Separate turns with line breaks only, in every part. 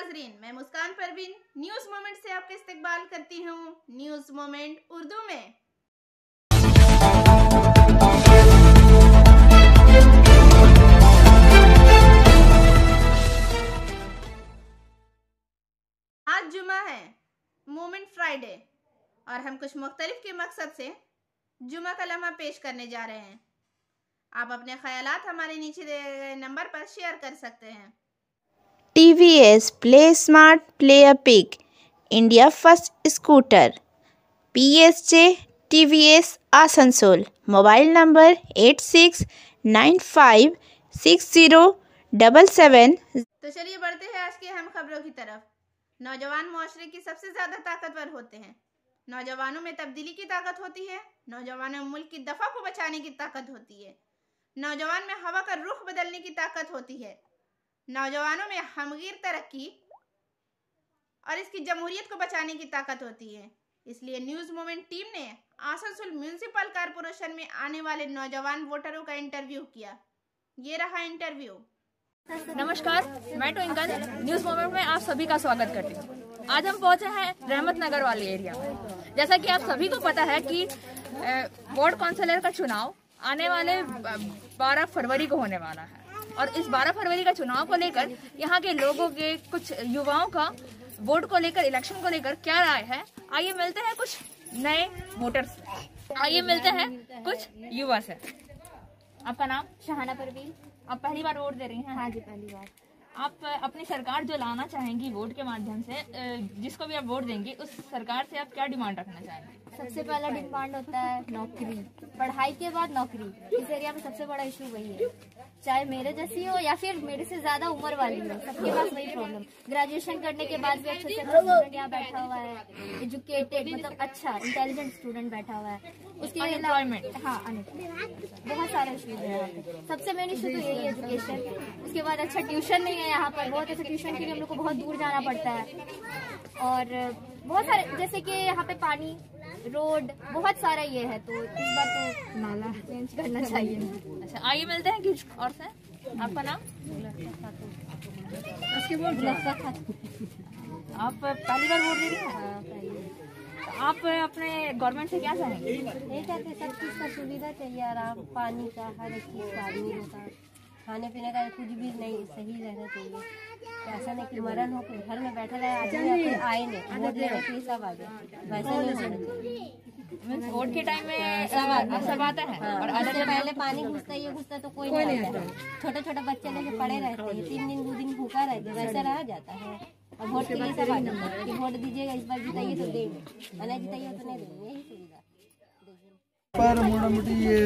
नाजरीन, मैं मुस्कान Parveen news moment से आपका इस्तकबाल करती हूँ न्यूज मोमेंट उर्दू में। आज जुमा है, मोमेंट फ्राइडे, और हम कुछ मुख्तलिफ के मकसद से जुमा का लम्हा पेश करने जा रहे हैं। आप अपने ख्यालात हमारे नीचे दिए गए नंबर पर शेयर कर सकते हैं।
TVS Play Smart Play a Big India First Scooter PSJ TVS Asansol. Mobile number 86956077।
तो चलिए बढ़ते हैं आज की अहम खबरों की तरफ। नौजवान मुआशरे की सबसे ज्यादा ताकतवर होते हैं। नौजवानों में तब्दीली की ताकत होती है। नौजवानों में मुल्क की दफा को बचाने की ताकत होती है। नौजवान में हवा का रुख बदलने की ताकत होती है। नौजवानों में हमगीर तरक्की और इसकी जमहूरियत को बचाने की ताकत होती है। इसलिए न्यूज मोमेंट टीम ने आसनसोल म्यूनिसिपल कॉर्पोरेशन में आने वाले नौजवान वोटरों का इंटरव्यू किया। ये रहा इंटरव्यू।
नमस्कार, मैं ट्विंकल न्यूज मोमेंट में आप सभी का स्वागत करती हूँ। आज हम पहुंचे हैं रहमत नगर वाले एरिया में। जैसा कि आप सभी को पता है कि वार्ड काउंसिलर का चुनाव आने वाले 12 फरवरी को होने वाला है, और इस 12 फरवरी का चुनाव को लेकर यहाँ के लोगों के, कुछ युवाओं का वोट को लेकर, इलेक्शन को लेकर क्या राय है, आइए मिलते हैं कुछ नए वोटर्स से। आइए मिलते हैं कुछ युवा से। आपका नाम?
शहाना परवीन।
आप पहली बार वोट दे रही हैं?
हाँ जी, पहली बार।
आप अपनी सरकार जो लाना चाहेंगी वोट के माध्यम से, जिसको भी आप वोट देंगी, उस सरकार से आप क्या डिमांड रखना चाहेंगे?
सबसे पहला डिमांड होता है नौकरी, पढ़ाई के बाद नौकरी। इस एरिया में सबसे बड़ा इशू वही है, चाहे मेरे जैसी हो या फिर मेरे से ज्यादा उम्र वाली हो, सबके पास वही प्रॉब्लम। ग्रेजुएशन करने के बाद भी अच्छे से अच्छा स्टूडेंट यहाँ बैठा हुआ है, एजुकेटेड, मतलब अच्छा इंटेलिजेंट स्टूडेंट बैठा हुआ है। उसके
अनएम्प्लॉयमेंट,
हाँ, बहुत सारे इशूज है यहाँ पे। सबसे मेन इशू तो यही है, एजुकेशन। उसके बाद अच्छा ट्यूशन नहीं है यहाँ पर, बहुत ऐसे ट्यूशन के लिए हम लोग को बहुत दूर जाना पड़ता है। और बहुत सारे, जैसे कि यहाँ पे पानी, रोड, बहुत सारा ये है, तो इस बार तो नाला चेंज करना चाहिए।
अच्छा, आइए मिलते हैं कुछ और से। आपका नाम?
उसके बाद
आप पहली बार वोट दे रही हैं?
हाँ, पहले।
आप अपने गवर्नमेंट से क्या चाहेंगे?
यही कहते हैं, सब चीज़ का सुविधा चाहिए, आराम, पानी का, हर एक चीज़ का, आदमी का, खाने पीने का कुछ भी नहीं, सही रहना चाहिए। ऐसा नहीं कि मरण हो कि घर में बैठे रहे, आदमी आए नहीं वोट देने के लिए सब आ गए, वैसे नहीं होना चाहिए।
वोट के टाइम में सब आता है, और
उससे पहले पानी घुसता है, ये घुसता तो कोई नहीं आता। छोटे छोटे बच्चे लेके पड़े रहते हैं, 3 दिन 2 दिन भूखा रहते, वैसे रहा जाता है। और वोट के लिए सब आ जाता है कि वोट दीजिएगा, इस बार जिताइए तो देंगे, नहीं जिताइए तो नहीं देंगे, यही सुविधा।
पर मोटा मोटी ये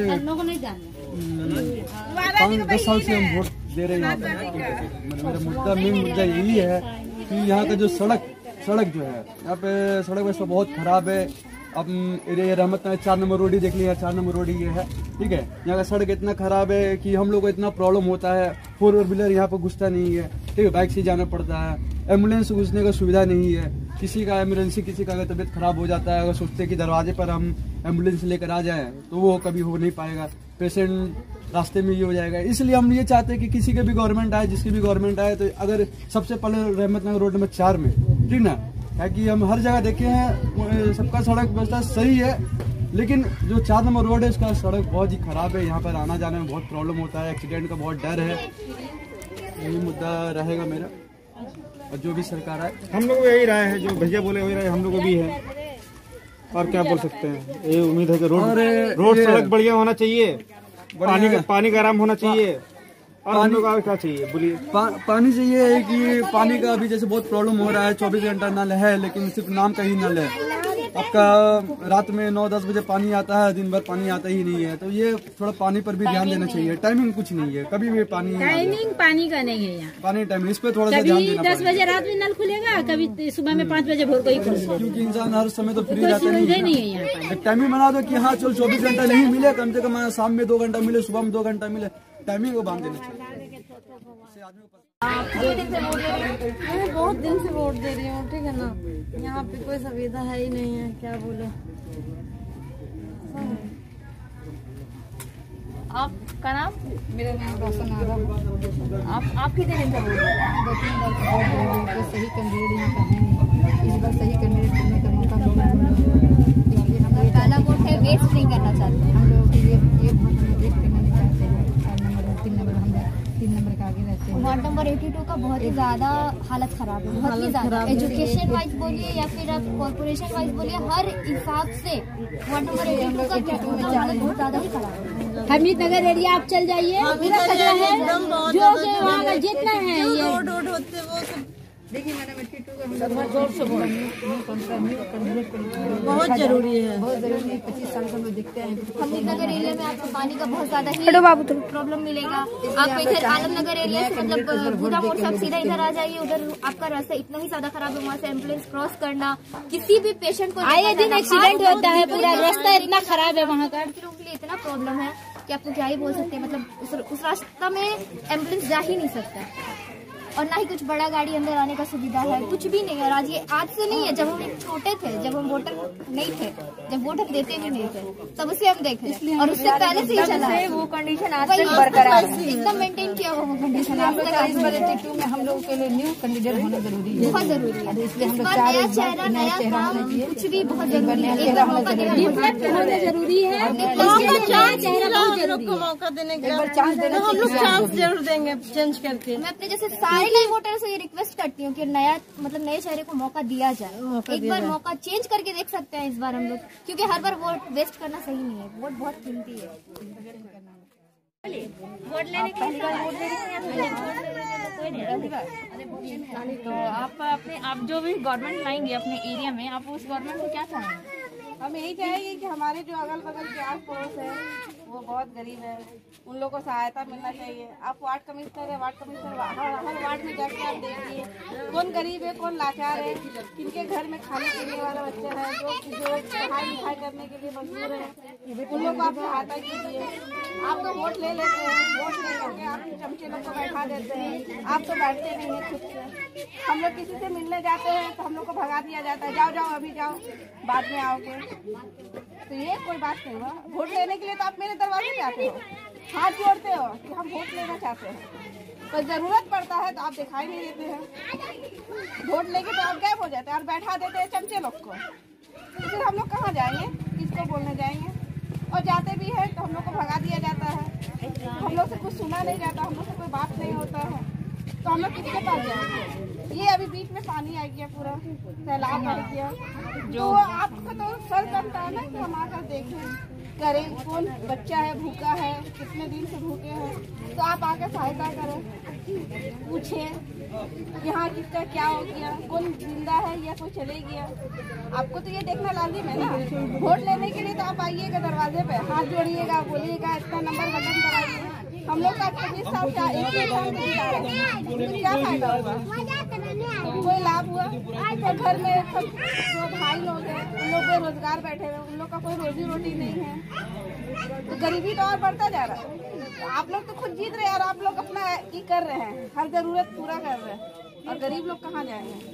5-10 साल से हम वोट दे रहे हैं यहाँ पे। मेरा मुद्दा, मेन मुद्दा यही है कि यहाँ का जो सड़क जो है, यहाँ पे सड़क वैसे बहुत खराब है। अब एरिया रहमत नगर 4 नंबर रोड ही देख लिया, 4 नंबर रोड ही ये है, ठीक है। यहाँ का सड़क इतना खराब है कि हम लोग को इतना प्रॉब्लम होता है। 4 व्हीलर यहाँ पर घुसता नहीं है, ठीक है, बाइक से जाना पड़ता है। एम्बुलेंस घुसने का सुविधा नहीं है। किसी का इमरजेंसी, किसी का अगर तबीयत खराब हो जाता है, अगर सोचते कि दरवाजे पर हम एम्बुलेंस लेकर आ जाएं, तो वो कभी हो नहीं पाएगा। पेशेंट रास्ते में ये हो जाएगा। इसलिए हम ये चाहते हैं कि किसी के भी गवर्नमेंट आए, जिसकी भी गवर्नमेंट आए, तो अगर सबसे पहले रहमत नगर रोड नंबर 4 में, ठीक ना, है कि हम हर जगह देखे हैं सबका सड़क व्यवस्था सही है, लेकिन जो 4 नंबर रोड है उसका सड़क बहुत ही खराब है। यहाँ पर आना जाने में बहुत प्रॉब्लम होता है, एक्सीडेंट का बहुत डर है। यही मुद्दा रहेगा मेरा, और जो भी सरकार आए।
हम लोग यही राय है, जो भैया बोले वही राय हम लोग को भी है, और क्या बोल सकते हैं। ये उम्मीद है कि रोड सड़क बढ़िया होना चाहिए, पानी का आराम होना चाहिए, और हम लोग क्या चाहिए बोलिए।
पानी चाहिए है कि पानी का अभी जैसे बहुत प्रॉब्लम हो रहा है। 24 घंटा नल है, लेकिन सिर्फ नाम का ही नल है। आपका रात में 9-10 बजे पानी आता है, दिन भर पानी आता ही नहीं है। तो ये थोड़ा पानी पर भी ध्यान देना चाहिए। टाइमिंग कुछ नहीं है, कभी भी पानी
पानी का नहीं है यहाँ।
पानी टाइमिंग, इस पे थोड़ा सा ध्यान देना।
10 बजे रात में नल खुलेगा, कभी सुबह में 5 बजे भोर को ही खुलेगा,
क्योंकि इंसान हर समय तो फ्री रहता नहीं है
यहाँ।
टाइमिंग बना दो कि हाँ चलो 24 घंटा नहीं मिले, कम से कम शाम में 2 घंटा मिले, सुबह में 2 घंटा मिले। टाइमिंग को बांध देना चाहिए।
बहुत दिन से वोट दे रही हूँ, ठीक है ना। यहाँ पे कोई सुविधा है ही नहीं है, क्या बोले।
आपका नाम?
मेरा नाम रोशन आरा।
आप कितने दिन से वोट दे रहे हैं?
2-3 बार वोट सही
कैंडिडेट यहाँ का है नहीं, इस बार सही कैंडिडेट चुनने का मौका मिला, क्योंकि हम
पहला वोट है, वेस्ट नहीं करना चाहते।
हम लोग ये वोट हमें वेस्ट करना नहीं चाहते हैं। 3 नंबर का आगे रहते हैं।
वार्ड नंबर 82 का बहुत ही ज्यादा हालत खराब है, बहुत ही ज्यादा। एजुकेशन वाइज बोलिए या फिर आप कॉर्पोरेशन वाइज बोलिए, हर हिसाब से वार्ड नंबर 82 का हालत बहुत ज्यादा ही खराब है।
हमीद नगर एरिया आप चल जाइए, पूरा कचरा है, जो वहाँ का जितना है ये
रोड होते वो सब
देखिए मैडम 82 का हम जोर से
बहुत जरूरी है,
बहुत जरूरी है। 25 साल से हम दिखते हैं।
हमीद नगर एरिया में आपको पानी का बहुत ज्यादा ही प्रॉब्लम मिलेगा। आप इधर आलम नगर एरिया से मतलब बुधा मोड़ से आप सीधा इधर आ जाइए, उधर आपका रास्ता इतना ही ज्यादा खराब है, वहाँ से एम्बुलेंस क्रॉस करना, किसी भी पेशेंट को
आए दिन एक्सीडेंट होता है, पूरा रास्ता इतना खराब है वहाँ का।
लोगों के लिए इतना प्रॉब्लम है कि आपको क्या ही बोल सकते हैं। मतलब उस रास्ता में एम्बुलेंस जा ही नहीं सकता, और ना ही कुछ बड़ा गाड़ी अंदर आने का सुविधा है, कुछ भी नहीं है। आज से नहीं है, जब हम छोटे थे, जब हम वोटर नहीं थे, जब वोटर देते भी नहीं थे, तब उसे हम देख रहे हैं, और उससे पहले से ही चला है
वो कंडीशन आज तक बरकरार है,
एकदम मेंटेन किया हुआ वो कंडीशन।
आप लोग इस बार 82 में हम लोगों के लिए न्यू कैंडिडेट होना जरूरी है,
बहुत जरूरी है।
इसलिए हम
इस
लोग
बार
चाह
नया
रहे
चेहरा, नया काम, कुछ भी बहुत जरूरी है।
चेहरा होना
मौका देना
रिफ्लेक्ट होना जरूरी है,
चेहरा बहुत जरूरी है। मौका देने का
चांस देना
हम लोग चांस जरूर देंगे चेंज करके।
मैं अपने जैसे सारे नए वोटर से ये रिक्वेस्ट करती हूँ कि नया मतलब नए चेहरे को मौका दिया जाए। एक बार मौका चेंज करके देख सकते हैं इस बार हम लोग, क्योंकि हर बार वोट वेस्ट करना सही नहीं है। वोट बहुत कीमती है।
वोट लेने के लिए वोट दे रहे हैं कोई नहीं। तो आप जो भी गवर्नमेंट लाएंगे अपने एरिया में, आप उस गवर्नमेंट को क्या चाहेंगे?
हम यही चाहेंगे कि हमारे जो अगल बगल के आस पड़ोस है वो बहुत गरीब है, उन लोगों को सहायता मिलना चाहिए। आप वार्ड कमिश्नर है, वार्ड कमिश्नर हर वार्ड में जाके आप देखिए कौन गरीब है, कौन लाचार है, किनके घर में खाने पीने वाला बच्चा है, जो पढ़ाई लिखाई करने के लिए मजबूर है, उन लोग को आप सहायता कीजिए। आप तो वोट ले लेते हैं, वोट ले करके आप चमचे लोग को बैठा देते हैं, आप तो बैठते नहीं हैं खुद से। हम लोग किसी से मिलने जाते हैं तो हम लोग को भगा दिया जाता है, जाओ जाओ अभी जाओ, बाद में आओगे। तो ये कोई बात नहीं हुआ। वोट लेने के लिए तो आप मेरे दरवाजे पे आते हो, हाथ जोड़ते हो कि हम वोट लेना चाहते हैं, पर जरूरत पड़ता है तो आप दिखाई नहीं देते हैं। वोट लेके तो आप गायब हो जाते हैं और बैठा देते हैं चमचे लोग को। तो फिर हम लोग कहाँ जाएंगे, किसको बोलने जाएंगे? और जाते भी हैं तो हम लोग को भगा दिया जाता है, हम लोग से कुछ सुना नहीं जाता, हम लोग से कोई बात नहीं होता है, तो हम लोग किसके पास जाएंगे? ये अभी बीच में पानी आ गया, पूरा सैलाब आ गया, जो आपको तो सर करता है ना कि हम आकर देखें, करें कौन बच्चा है भूखा है, कितने दिन से भूखे हैं, तो आप आकर सहायता करें, पूछें यहाँ किसका क्या हो गया, कौन जिंदा है या कोई चले गया। आपको तो ये देखना लाजिम है ना। वोट लेने के लिए तो आप आइएगा दरवाजे पे, हाथ जोड़िएगा, बोलिएगा इतना नंबर बटन दबाइए। हम लोग का 25 साल का एक क्या फायदा होगा, कोई लाभ हुआ? तो घर में सब जो भाई लोग हैं उन लोग बेरोजगार बैठे हुए, उन लोग का कोई रोजी रोटी नहीं है, तो गरीबी तो और बढ़ता जा रहा है। आप लोग तो खुद जीत रहे हैं और आप लोग अपना ये कर रहे हैं, हर जरूरत पूरा कर रहे हैं, और गरीब लोग कहाँ जाएंगे?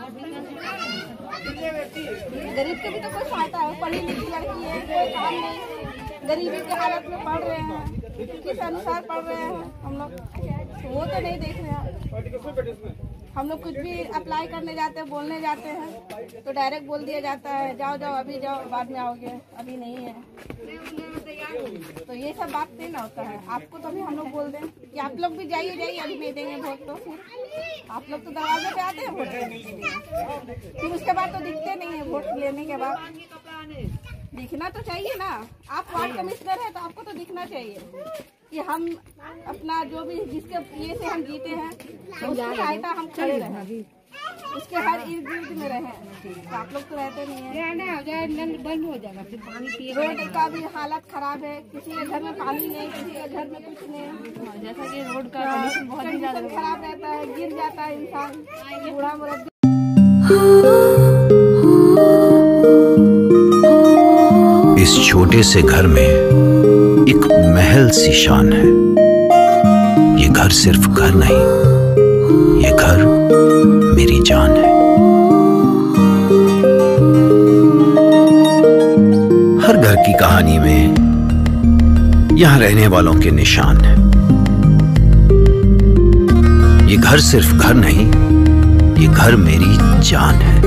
गरीब के भी तो कोई सहायता है, पढ़ी लिखी लड़की है, कोई काम नहीं, गरीबी की हालत में पढ़ रहे हैं, किस अनुसार पढ़ रहे हैं हम लोग, वो तो नहीं देख रहे हैं। हम लोग कुछ भी अप्लाई करने जाते हैं, बोलने जाते हैं तो डायरेक्ट बोल दिया जाता है जाओ जाओ अभी जाओ, बाद में आओगे, अभी नहीं है। तो ये सब बात नहीं ना होता है। आपको तो भी हम लोग बोल दें कि आप लोग भी जाइए जाइए, अभी नहीं देंगे वोट, तो फिर आप लोग तो दरवाजे पे आते हैं वोट लेने के लिए, फिर उसके बाद तो दिखते नहीं है। वोट लेने के बाद दिखना तो चाहिए ना। आप वार्ड कमिश्नर है तो आपको तो दिखना चाहिए कि हम अपना जो भी जिसके ये से हम जीते हैं तो उसकी सहायता हम खड़े रहें, उसके हर इर्द गिर्द में रहें। तो आप लोग तो रहते नहीं है, नल बंद हो जाएगा, फिर पानी पिए। रोड का भी हालत खराब है, किसी के घर में पानी नहीं, किसी के घर में कुछ नहीं, जैसा कि रोड का कंडीशन बहुत ही ज्यादा खराब रहता है, गिर जाता है इंसान, बूढ़ा मुरब्बी।
इस छोटे से घर में एक महल सी शान है। ये घर सिर्फ घर नहीं, ये घर मेरी जान है। हर घर की कहानी में यहां रहने वालों के निशान हैं। ये घर सिर्फ घर नहीं, ये घर मेरी जान है।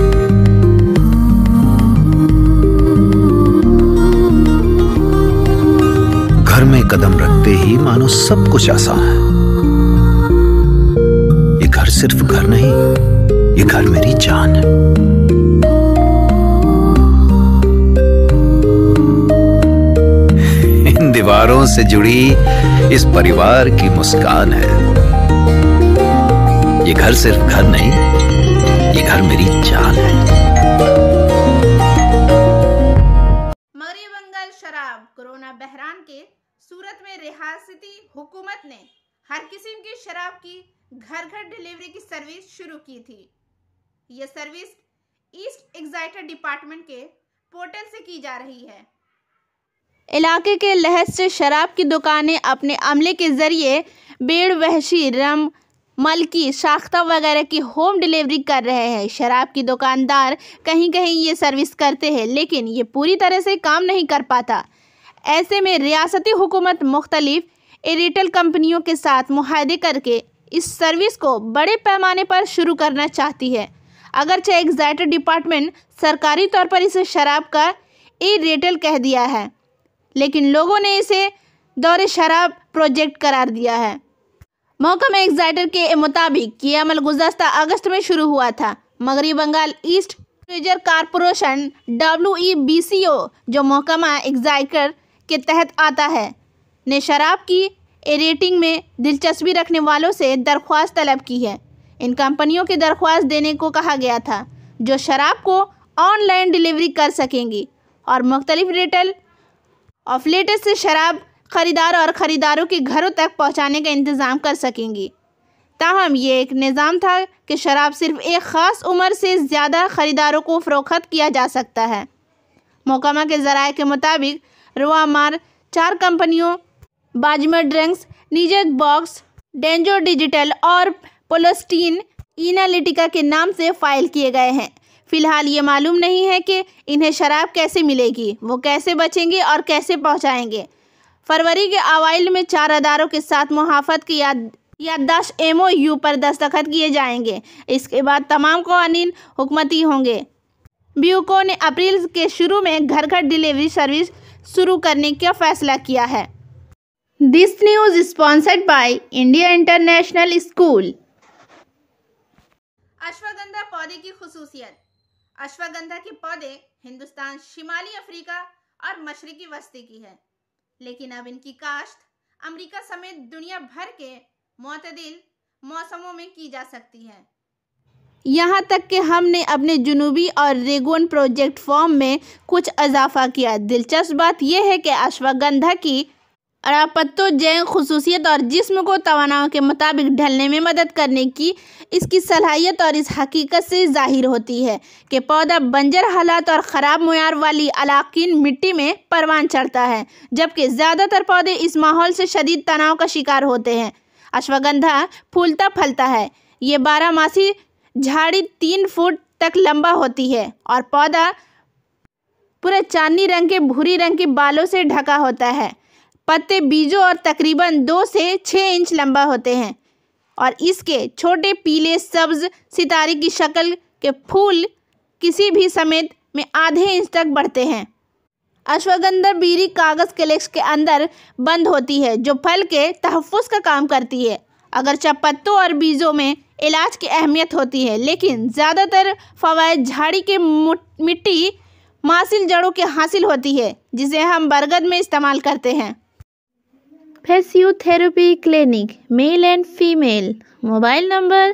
घर में कदम रखते ही मानो सब कुछ आसान है। ये घर सिर्फ घर नहीं, ये घर मेरी जान है। इन दीवारों से जुड़ी इस परिवार की मुस्कान है। ये घर सिर्फ घर नहीं, ये घर मेरी जान है।
मगरबी बंगाल शराब कोरोना बहरान के सूरत में रियासती हुकूमत ने हर किस्म की शराब की घर घर डिलीवरी की सर्विस शुरू की थी। यह सर्विस ईस्ट एग्जाइटर डिपार्टमेंट के पोर्टल से की जा रही है।
इलाके के लहज से शराब की दुकानें अपने अमले के जरिए बेड़, वहशी, रम, मलकी, साख्ता वगैरह की होम डिलीवरी कर रहे हैं। शराब की दुकानदार कहीं कहीं ये सर्विस करते हैं, लेकिन ये पूरी तरह से काम नहीं कर पाता। ऐसे में रियासती हुकूमत मुख्तलिफ रिटेल कंपनियों के साथ मुआहदे करके इस सर्विस को बड़े पैमाने पर शुरू करना चाहती है। अगरचे एग्जाइटर डिपार्टमेंट सरकारी तौर पर इसे शराब का रिटेल कह दिया है, लेकिन लोगों ने इसे दौरे शराब प्रोजेक्ट करार दिया है। महकमा एग्जाइटर के मुताबिक ये अमल गुज़श्ता अगस्त में शुरू हुआ था। मगरबी बंगाल ईस्ट ट्रेजर कारपोरेशन WEBCO जो महकमा एग्जाइटर के तहत आता है, ने शराब की रेटिंग में दिलचस्पी रखने वालों से दरख्वास्त तलब की है। इन कंपनियों की दरख्वास्त देने को कहा गया था जो शराब को ऑनलाइन डिलीवरी कर सकेंगी और मुख्तलिफ रिटेल आउटलेट्स से शराब खरीदार और ख़रीदारों के घरों तक पहुंचाने का इंतज़ाम कर सकेंगी। ताहम ये एक निज़ाम था कि शराब सिर्फ एक ख़ास उम्र से ज़्यादा ख़रीदारों को फ़रोख्त किया जा सकता है। महकमा के ज़राए के मुताबिक रुआमार 4 कंपनियों बाजमर ड्रिंक्स, निजत बॉक्स, डेंजो डिजिटल और पोलोस्टीन एनालिटिका के नाम से फ़ाइल किए गए हैं। फ़िलहाल ये मालूम नहीं है कि इन्हें शराब कैसे मिलेगी, वो कैसे बचेंगे और कैसे पहुंचाएंगे। फरवरी के अवाइल में 4 अदारों के साथ मुहाफ़त की याददाश्त MOU पर दस्तखत किए जाएंगे। इसके बाद तमाम क़वानीन हुकूमती होंगे। ब्यूको ने अप्रैल के शुरू में घर घर डिलीवरी सर्विस शुरू करने का फैसला किया है। This news sponsored by India international school.
अश्वगंधा पौधे की खुसूसियत। अश्वगंधा के पौधे हिंदुस्तान, शिमाली अफ्रीका और मशरकी वस्ती की है, लेकिन अब इनकी काश्त अमेरिका समेत दुनिया भर के मुतदिल मौसमों में की जा सकती है।
यहाँ तक कि हमने अपने जुनूबी और रेगोन प्रोजेक्ट फॉर्म में कुछ इजाफा किया। दिलचस्प बात यह है कि अश्वगंधा की पत्तों खुसूसियत और जिस्म को तवानाओं के मुताबिक ढलने में मदद करने की इसकी सलाहियत और इस हकीकत से ज़ाहिर होती है कि पौधा बंजर हालात और ख़राब मुयार वाली अलाकीन मिट्टी में परवान चढ़ता है, जबकि ज़्यादातर पौधे इस माहौल से शदीद तनाव का शिकार होते हैं। अश्वगंधा फूलता फलता है। ये 12 मासी झाड़ी 3 फुट तक लंबा होती है और पौधा पूरे चांदनी रंग के भूरी रंग के बालों से ढका होता है। पत्ते बीजों और तकरीबन 2 से 6 इंच लंबा होते हैं और इसके छोटे पीले सब्ज सितारे की शक्ल के फूल किसी भी समेत में आधे इंच तक बढ़ते हैं। अश्वगंधा बीरी कागज़ क्लेक्स के अंदर बंद होती है जो फल के तहफ़्फ़ुज़ का काम करती है। अगरचे पत्तों और बीजों में इलाज की अहमियत होती है, लेकिन ज़्यादातर फ़वाइद झाड़ी के मिट्टी मासिल जड़ों के हासिल होती है, जिसे हम बरगद में इस्तेमाल करते हैं। Physiotherapy clinic male and female. Mobile number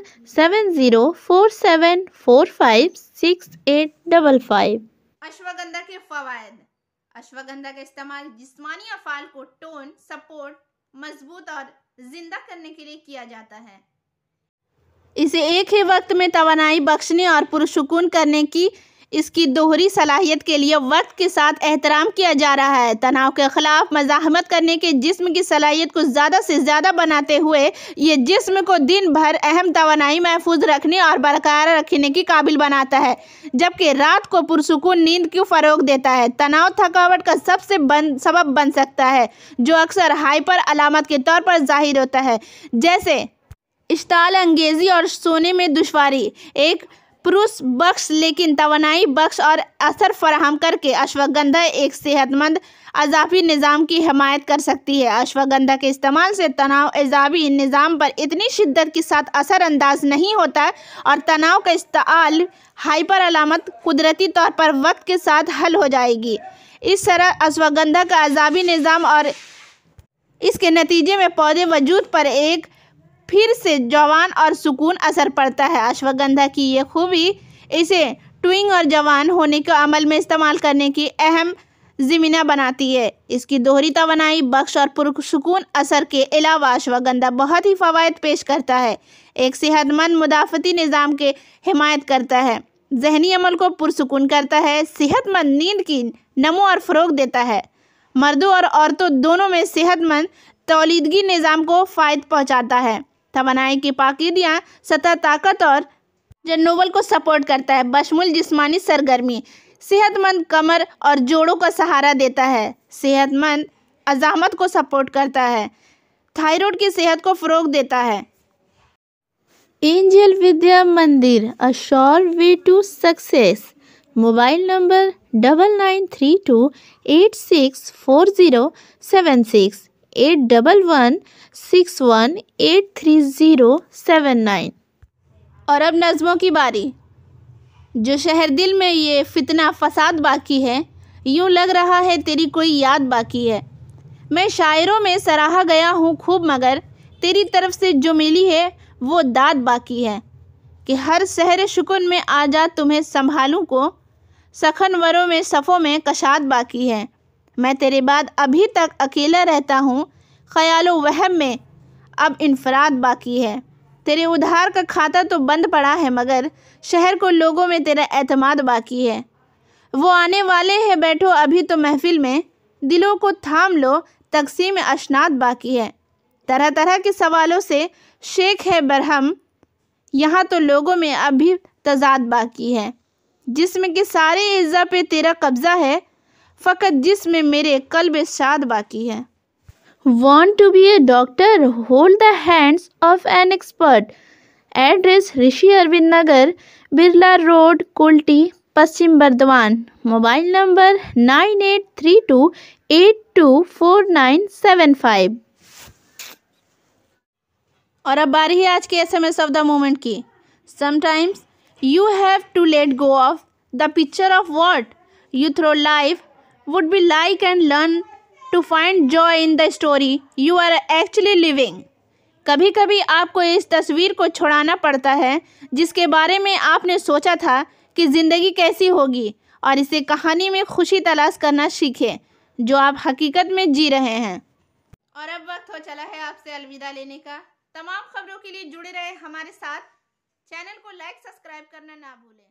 7047456855।
अश्वगंधा के फ़वाइद। अश्वगंधा का इस्तेमाल जिस्मानी अफ़ाल को टोन, सपोर्ट, मजबूत और जिंदा करने के लिए किया जाता है।
इसे एक ही वक्त में तवानाई बख्शने और पुरसुकून करने की इसकी दोहरी सलाहियत के लिए वक्त के साथ एहतराम किया जा रहा है। तनाव के ख़िलाफ़ मज़ाहमत करने के जिस्म की सलाहियत को ज़्यादा से ज़्यादा बनाते हुए ये जिस्म को दिन भर अहम तवानाई महफूज रखने और बरकरार रखने की काबिल बनाता है, जबकि रात को पुरसुकून नींद को फ़रोग देता है। तनाव थकावट का सबसे सबब बन सकता है, जो अक्सर हाइपर अलामत के तौर पर ज़ाहिर होता है, जैसे स्टाल अंगेजी और सोने में दुश्वारी। एक पुरुष बख्श लेकिन तवानाई बख्श और असर फराहम करके अश्वगंधा एक सेहतमंद अज़ाफ़ी निज़ाम की हिमायत कर सकती है। अश्वगंधा के इस्तेमाल से तनाव एज़ाबी निज़ाम पर इतनी शिद्दत के साथ असरअंदाज नहीं होता और तनाव का इस्ताल हाइपर अलामत कुदरती तौर पर वक्त के साथ हल हो जाएगी। इस तरह अश्वगंधा का अज़ाबी निज़ाम और इसके नतीजे में पौधे वजूद पर एक फिर से जवान और सुकून असर पड़ता है। अश्वगंधा की ये खूबी इसे ट्विंग और जवान होने के अमल में इस्तेमाल करने की अहम ज़मीना बनाती है। इसकी दोहरी तवानाई बख्श और पुरसुकून असर के अलावा अश्वगंधा बहुत ही फ़वाइद पेश करता है। एक सेहतमंद मुदाफ़ती निज़ाम के हिमायत करता है, जहनी अमल को पुरसुकून करता है, सेहतमंद नींद की नमो और फ़रोग़ देता है, मर्दों और औरतों दोनों में सेहतमंद तौलीदगी निज़ाम को फ़ायदा पहुँचाता है, तवानाई की पाकीदियाँ सतह ताकत और जनोबल को सपोर्ट करता है, बशमुल जिस्मानी सरगर्मी, सेहतमंद कमर और जोड़ों का सहारा देता है, सेहतमंद अज़ामत को सपोर्ट करता है, थायराइड की सेहत को फ़रोग़ देता है। Angel Vidya Mandir, a sure way to success. Mobile number 9932864076 8116183079। और अब नज़्मों की बारी। जो शहर दिल में ये फितना फसाद बाकी है, यूँ लग रहा है तेरी कोई याद बाकी है। मैं शायरों में सराहा गया हूँ खूब मगर तेरी तरफ से जो मिली है वो दाद बाकी है। कि हर शहर शुकुन में आ जा तुम्हें संभालूं को, सखनवरों में सफ़ों में कशाद बाकी है। मैं तेरे बाद अभी तक अकेला रहता हूँ, ख़यालो वहम में अब इनफराद बाकी है। तेरे उधार का खाता तो बंद पड़ा है मगर शहर को लोगों में तेरा एतमाद बाकी है। वो आने वाले हैं बैठो अभी तो महफिल में, दिलों को थाम लो तक़सीम अशनाद बाकी है। तरह तरह के सवालों से शेख है बरहम, यहाँ तो लोगों में अभी तजाद बाकी है। जिस्म के सारे इज़्ज़ा पे तेरा कब्ज़ा है, फ़कत जिस्म मेरे कल्ब शाद बाकी है। Want to be a doctor? Hold the hands of an expert. Address Rishi Aurobindo Nagar, Birla road, Kulti, Paschim Bardhaman. Mobile number 9832824975। और अब बारी है आज के SMS ऑफ द मोमेंट की। Sometimes you have to let go of the picture of what you through life would be like and learn to find joy in the story you are actually living. कभी कभी आपको इस तस्वीर को छोड़ाना पड़ता है जिसके बारे में आपने सोचा था कि ज़िंदगी कैसी होगी, और इसे कहानी में खुशी तलाश करना सीखें जो आप हकीकत में जी रहे हैं। और अब वक्त हो चला है आपसे अलविदा लेने का। तमाम खबरों के लिए जुड़े रहे हमारे साथ। चैनल को लाइक सब्सक्राइब करना ना भूलें।